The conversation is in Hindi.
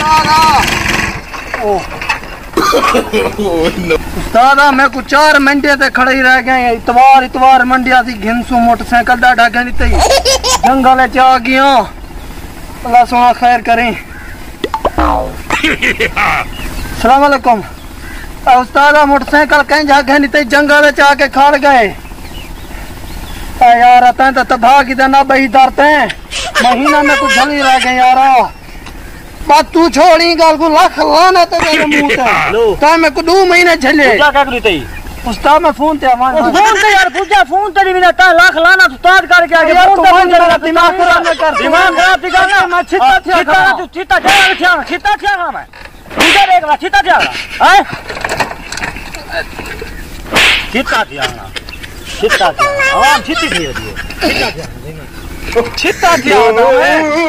उस्ताद मैं कुछ 4 मंडिया ते खड़े ही रह गए। इतवार मंडिया थी घिनसू मोटरसाइकिल डाढ़ा गई थी जंगल च आ गया। अल्लाह सोना खैर करें। सलाम अलैकुम उस्ताद मोटरसाइकिल कहीं जा गई थी जंगल च आके खड़ गए यार। तैं तो तबाह की ना बही दरते महीना में कुछ झली रह गए यार। बात तू छोड़ी गल को लख लाना तेरे मुंह ते ता मैं को 2 महीने झले क्या करी तई उस्ताद मैं फोन ते फोन ते यार पूजा फोन तेरी बिना ता लख लाना उस्ताद करके आगे फोन ते दिमाग खराब न कर दिमाग खराब की करना मैं छिता तू छिता क्या मैं इधर एक बार छिता क्या है छिता आवाम छिती थी छिता क्या